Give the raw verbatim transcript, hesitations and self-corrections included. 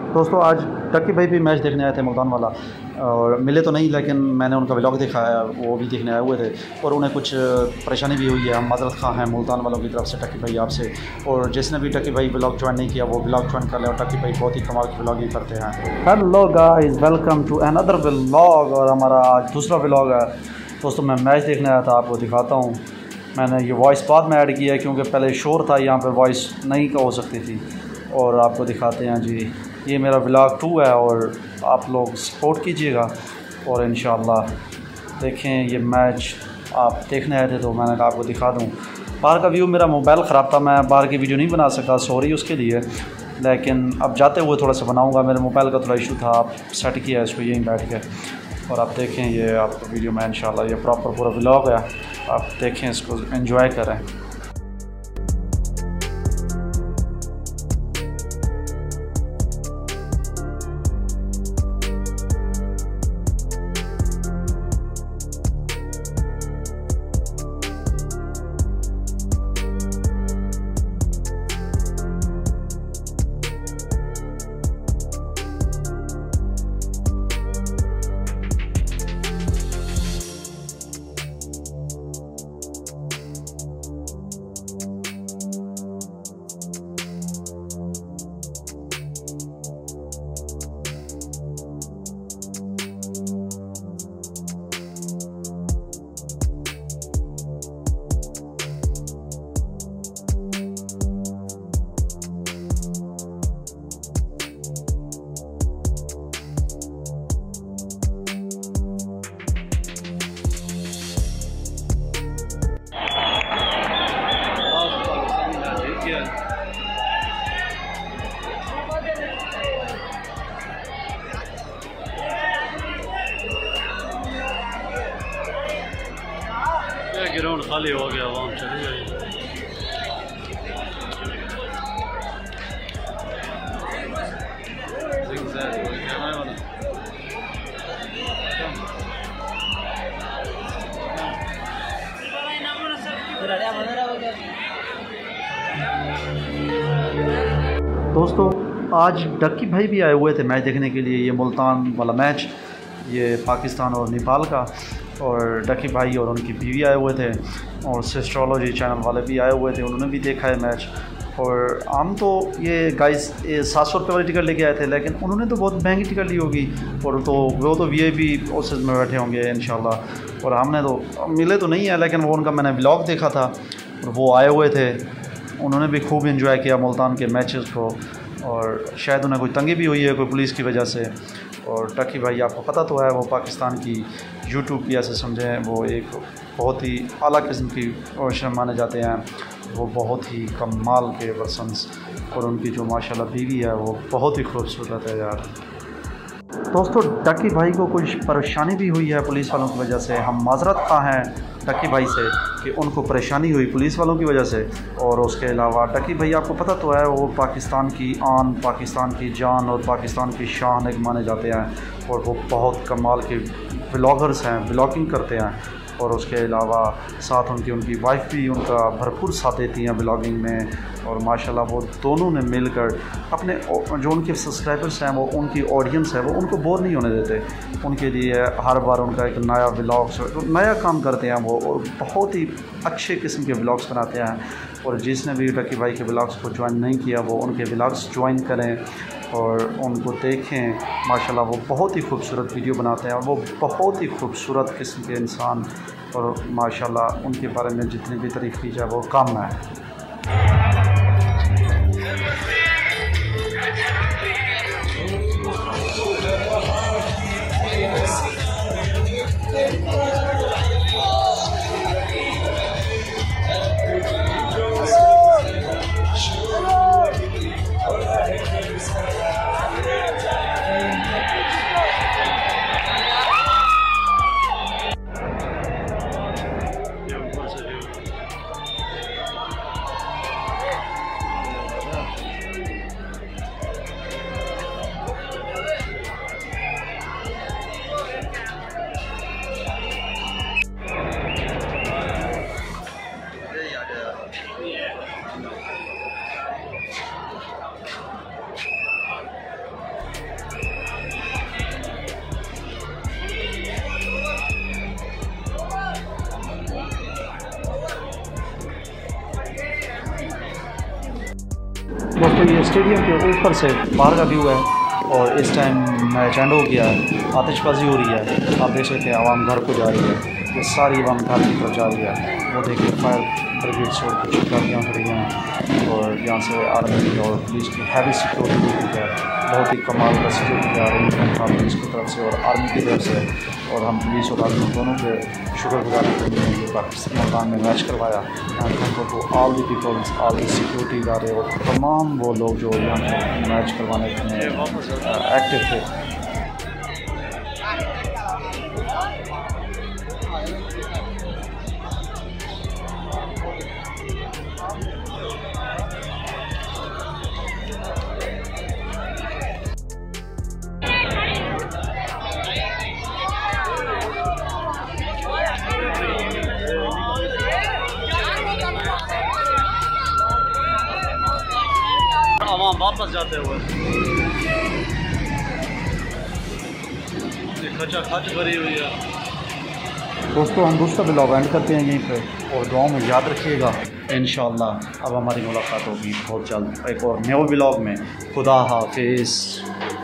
दोस्तों आज डक्की भाई भी मैच देखने आए थे मुल्तान वाला, और मिले तो नहीं लेकिन मैंने उनका व्लॉग देखा है, वो भी देखने आए हुए थे और उन्हें कुछ परेशानी भी हुई है। हम माजरत खां हैं मुल्तान वालों की तरफ से डक्की भाई आपसे, और जिसने भी डक्की भाई व्लॉग ज्वाइन नहीं किया वो व्लॉग ज्वाइन कर ले, और डक्की भाई बहुत ही कमाल की व्लॉगिंग करते हैं। Hello guys, welcome to another vlog, और हमारा आज दूसरा व्लॉग है। दोस्तों मैं मैच देखने आया था, आपको दिखाता हूँ। मैंने ये वॉइस बाद में ऐड किया है क्योंकि पहले शोर था, यहाँ पर वॉइस नहीं हो सकती थी, और आपको दिखाते हैं जी। ये मेरा व्लॉग टू है और आप लोग सपोर्ट कीजिएगा, और इंशाल्लाह देखें ये मैच। आप देखने आए थे तो मैंने कहा आपको दिखा दूं। बाहर का व्यू, मेरा मोबाइल ख़राब था, मैं बाहर की वीडियो नहीं बना सका, सॉरी उसके लिए, लेकिन अब जाते हुए थोड़ा सा बनाऊंगा। मेरे मोबाइल का थोड़ा इशू था, आप सेट किया इसको यहीं बैठ के, और आप देखें ये आपको वीडियो में इंशाल्लाह ये प्रॉपर पूरा व्लॉग है, आप देखें इसको, एंजॉय करें। ग्राउंड खाली हो गया, वहाँ चली गई। दोस्तों आज डक्की भाई भी आए हुए थे मैच देखने के लिए, ये मुल्तान वाला मैच, ये पाकिस्तान और नेपाल का, और डक्की भाई और उनकी बीवी आए हुए थे, और सिस्ट्रोलॉजी चैनल वाले भी आए हुए थे, उन्होंने भी देखा है मैच। और हम तो ये गाइस ये सात सौ रुपये वाली टिकट लेके आए थे, लेकिन उन्होंने तो बहुत महंगी टिकट ली होगी, और तो वो तो वी आई पी प्रोसेस में बैठे होंगे इंशाल्लाह। और हमने तो मिले तो नहीं है, लेकिन वो उनका मैंने व्लॉग देखा था, और वो आए हुए थे, उन्होंने भी खूब इंजॉय किया मुल्तान के मैचेस को, और शायद उन्हें कोई तंगी भी हुई है कोई पुलिस की वजह से। और डक्की भाई आपको पता तो है, वो पाकिस्तान की यूट्यूब की ऐसे समझें वो एक बहुत ही आला किस्म की ऑर्गेनाइजेशन माने जाते हैं, वो बहुत ही कमाल के पर्सन्स, और उनकी जो माशाल्लाह बीवी है वो बहुत ही खूबसूरत है यार। दोस्तों डक्की भाई को कुछ परेशानी भी हुई है पुलिस वालों की वजह से, हम माजरत खां हैं डक्की भाई से कि उनको परेशानी हुई पुलिस वालों की वजह से। और उसके अलावा डक्की भाई आपको पता तो है, वो पाकिस्तान की आन, पाकिस्तान की जान और पाकिस्तान की शान एक माने जाते हैं, और वो बहुत कमाल के व्लॉगर्स हैं, व्लॉगिंग करते हैं। और उसके अलावा साथ उनकी उनकी वाइफ भी उनका भरपूर साथ देती हैं ब्लॉगिंग में, और माशाल्लाह वो दोनों ने मिलकर अपने जो उनके सब्सक्राइबर्स हैं, वो उनकी ऑडियंस है, वो उनको बोर नहीं होने देते। उनके लिए हर बार उनका एक नया व्लॉग्स, तो नया काम करते हैं वो, और बहुत ही अच्छे किस्म के व्लॉग्स बनाते हैं। और जिसने भी डक्की भाई के व्लॉग्स को ज्वाइन नहीं किया वो उनके व्लॉग्स ज्वाइन करें और उनको देखें। माशाल्लाह वो बहुत ही खूबसूरत वीडियो बनाते हैं, और वो बहुत ही खूबसूरत किस्म के इंसान, और माशाल्लाह उनके बारे में जितनी भी तारीफ़ की जाए वो कम है। दोस्तों ये स्टेडियम के ऊपर से बाहर का व्यू है और इस टाइम मैच एंड हो गया है, आतिशबाजी हो रही है। आप देख सकते हैं आवाम घर को जा रही है, ये सारी आवाम घर की तरफ जा रही है। वो देखिए फायर ब्रिगेड से और कुछ गाड़ियाँ खड़ी हैं और यहाँ से आर्मी और पुलिस की हैवी सिक्योरिटी दी है। बहुत ही कमाल का सिक्योरिटी अरेंजमेंट था पुलिस की तरफ से और आर्मी की तरफ से, और हम पुलिस और आर्मी दोनों के शुक्रगुजारी करते हैं कि पाकिस्तान में मैच करवाया। Thank to all the peoples, all the security इदारे और तमाम वो लोग जो यहाँ पे मैच करवाने में एक्टिव थे। आवाम वापस जाते हुए खचा खच भरी हुई है। दोस्तों हम दूसरा ब्लॉग एंड करते हैं यहीं पे, और दुआ में याद रखिएगा। इंशाअल्लाह अब हमारी मुलाकात होगी बहुत जल्द एक और नए ब्लॉग में। खुदा हाफिज़।